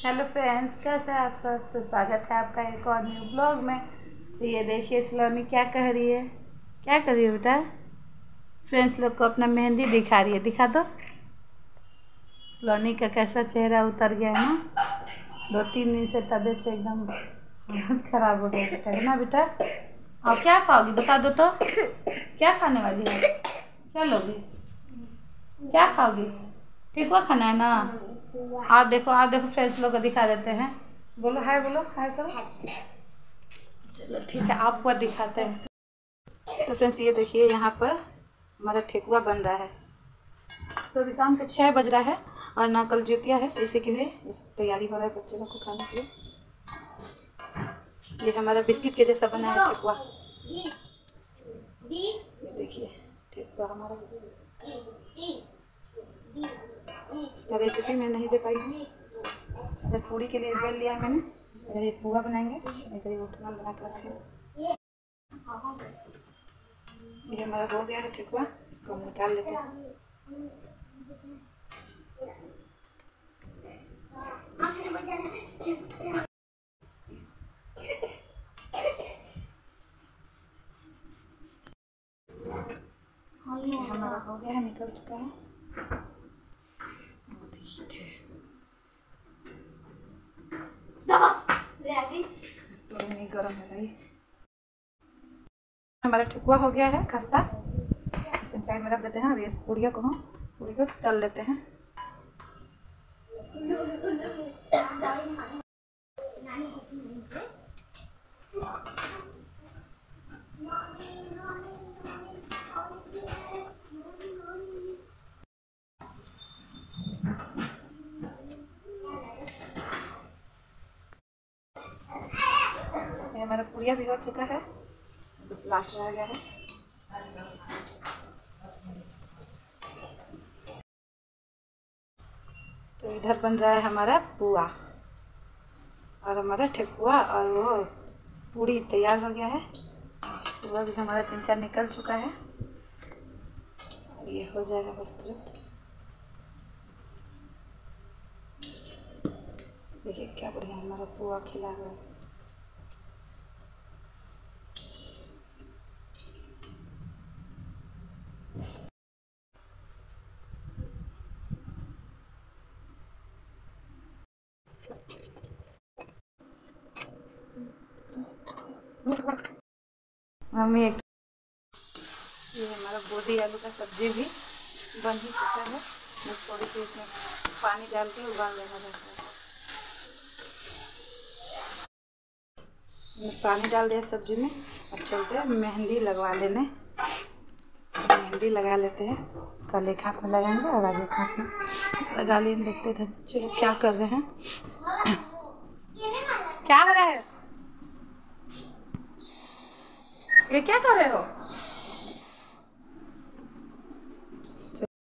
Hello friends, कैसे हैं आप सब। तो स्वागत है आपका एक और न्यू ब्लॉग में। तो ये देखिए सलोनी क्या कह रही है। क्या कर रही है बेटा। फ्रेंड्स लोग को अपना मेहंदी दिखा रही है। दिखा दो। सलोनी का कैसा चेहरा उतर गया है ना। 2-3 दिन से तबीयत से एकदम हालत खराब हो गया बेटा, है ना बेटा। और क्या खाओगी बता दो तो। क्या खाने वाली है। क्या लोगी। क्या खाओगी। ठीक हुआ खाना है ना। आप देखो फ्रेंड्स लोग को दिखा देते हैं। बोलो हाय, बोलो हाय करो। चलो ठीक है, आपको दिखाते हैं। तो फ्रेंड्स ये देखिए, यहाँ पर हमारा ठेकुआ बन रहा है। तो अभी शाम के 6 बज रहा है और ना कल ज्योतिया है, इसी के लिए तैयारी हो रहा है बच्चे लोग को खाने के लिए। ये हमारा बिस्किट के जैसा बना है ठेकुआ। ये देखिए ठेकुआ हमारा। इसका रेसिपी मैं नहीं दे पाई हूँ। इधर पूड़ी के लिए बेल लिया मैंने, इधर ये पुआ बनाएंगे, इधर ये उठना बना कर रखे। ये हमारा हो गया है ठेकुआ, इसको हम निकाल लेते हैं। ये हमारा हो गया है, निकल चुका है। तो नहीं गरम है भाई। हमारा ठेकुआ हो गया है खस्ता, इसे साइड में रख देते हैं। अब इस पूड़ी को तल लेते हैं। हमारा पूड़िया भी हो चुका है, बस लास्ट रह गया है। तो इधर बन रहा है हमारा पुआ और हमारा ठेकुआ, और वो पूड़ी तैयार हो गया है। पुआ भी हमारा 3-4 निकल चुका है। ये हो जाएगा बस तुरंत। देखिए क्या बढ़िया हमारा पुआ खिला हुआ है। मम्मी एक ये हमारा बोदी आलू का सब्जी भी बन ही चुका है। बस थोड़ी सी इसमें पानी डाल के उबाल लेना रहता है। पानी डाल दिया सब्जी में। अब चलते हैं मेहंदी लगवा लेने। मेहंदी लगा लेते हैं। कल एक हाथ में लगाएंगे और आज एक हाथ में लगा लेंगे। देखते थे बच्चे लोग क्या कर रहे हैं। क्या हो रहा है। ये क्या कर रहे हो।